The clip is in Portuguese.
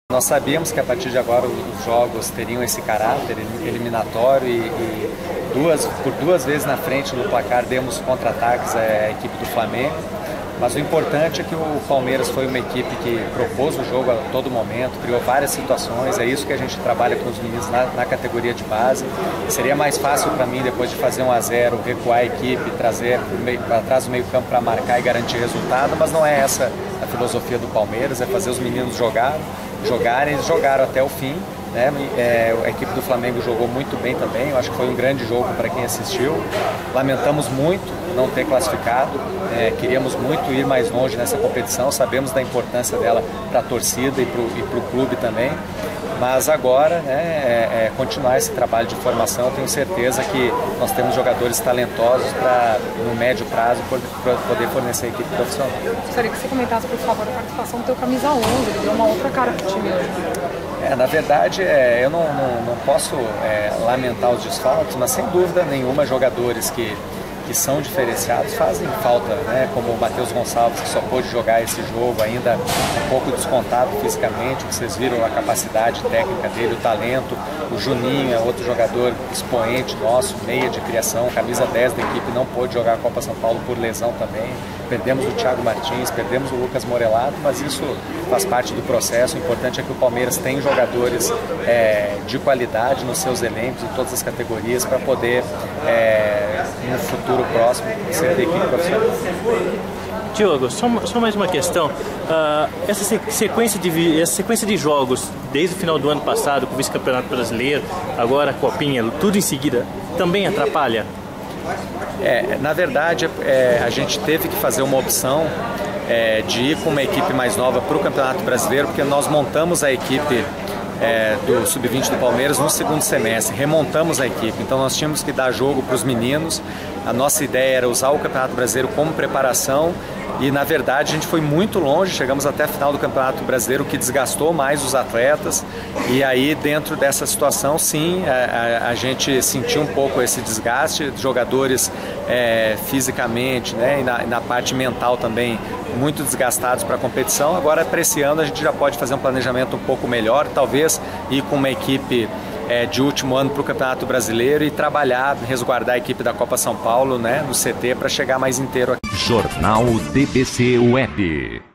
Nós sabíamos que a partir de agora os jogos teriam esse caráter eliminatório e por duas vezes na frente no placar demos contra-ataques à equipe do Flamengo. Mas o importante é que o Palmeiras foi uma equipe que propôs o jogo a todo momento, criou várias situações, é isso que a gente trabalha com os meninos na categoria de base. Seria mais fácil para mim, depois de fazer 1-0, recuar a equipe, trazer para trás do meio campo para marcar e garantir resultado, mas não é essa a filosofia do Palmeiras, é fazer os meninos jogarem, eles jogaram até o fim. A equipe do Flamengo jogou muito bem também, eu acho que foi um grande jogo para quem assistiu. Lamentamos muito não ter classificado, queríamos muito ir mais longe nessa competição, sabemos da importância dela para a torcida e para o clube também, mas agora continuar esse trabalho de formação. Eu tenho certeza que nós temos jogadores talentosos para, no médio prazo, poder fornecer a equipe profissional. Gostaria que você comentasse, por favor, a participação do teu camisa 11, ele deu uma outra cara para o time hoje. Na verdade, eu não posso lamentar os desfalques, mas sem dúvida nenhuma jogadores que são diferenciados fazem falta, como o Matheus Gonçalves, que só pôde jogar esse jogo ainda um pouco descontado fisicamente. Vocês viram a capacidade técnica dele, o talento. O Juninho é outro jogador expoente nosso, meia de criação, camisa 10 da equipe, não pôde jogar a Copa São Paulo por lesão também. Perdemos o Thiago Martins, perdemos o Lucas Morelato, mas isso faz parte do processo. O importante é que o Palmeiras tem jogadores de qualidade nos seus elencos, em todas as categorias, para poder, no futuro próximo, ser da equipe profissional. Diogo, só mais uma questão. Essa sequência de jogos, desde o final do ano passado, com o vice-campeonato brasileiro, agora a Copinha, tudo em seguida, também atrapalha? Na verdade, a gente teve que fazer uma opção de ir com uma equipe mais nova para o Campeonato Brasileiro, porque nós montamos a equipe do Sub-20 do Palmeiras no segundo semestre, remontamos a equipe, então nós tínhamos que dar jogo para os meninos. A nossa ideia era usar o Campeonato Brasileiro como preparação e, na verdade, a gente foi muito longe, chegamos até a final do Campeonato Brasileiro, o que desgastou mais os atletas. E aí, dentro dessa situação, sim, a gente sentiu um pouco esse desgaste, jogadores fisicamente, e na parte mental também muito desgastados para a competição. Agora, para esse ano, a gente já pode fazer um planejamento um pouco melhor, talvez ir com uma equipe de último ano para o Campeonato Brasileiro e trabalhar, resguardar a equipe da Copa São Paulo, no CT, para chegar mais inteiro aqui. Jornal DBC Web.